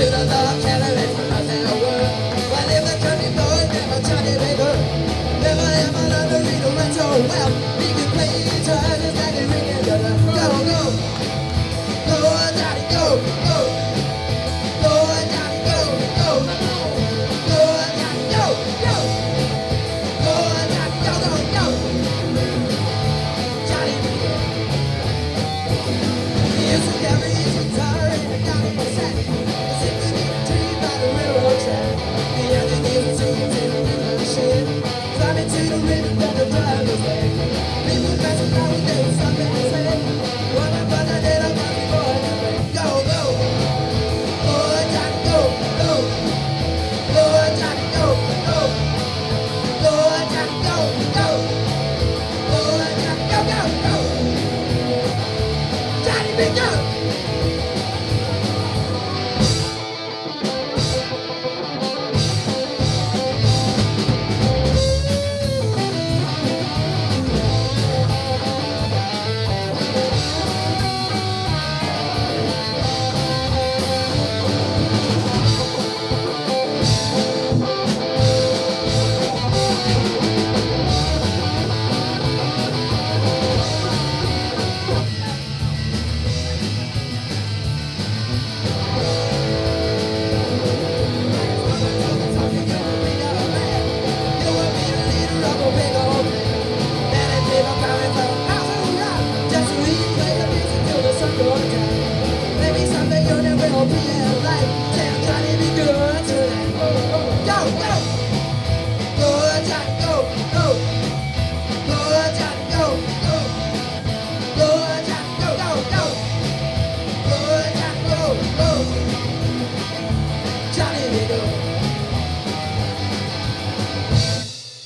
the Lord, carry me from us in the world. Well, if the country boy, never Johnny Baker. Never ever learned to read or write so well. He can play guitar just like a ringing bell. Go, go. Go, Johnny, go, go. Go, Johnny, go, go. Go, Johnny, go, go. Go, Johnny, go, go, go. Johnny Baker. He used to carry his guitar in a county sack. He seemed to be treated by the railroad track. The other gave it to him in the river shed. Climbing to the river that the driver's leg. People passing by with their stuff in his head. One up on the dead, I'm on the boy to break. Go, go. Go, Johnny, go, go. Go, Johnny, go, go. Go, Johnny, go, go. Go, Johnny, go, go, go. Johnny, be go.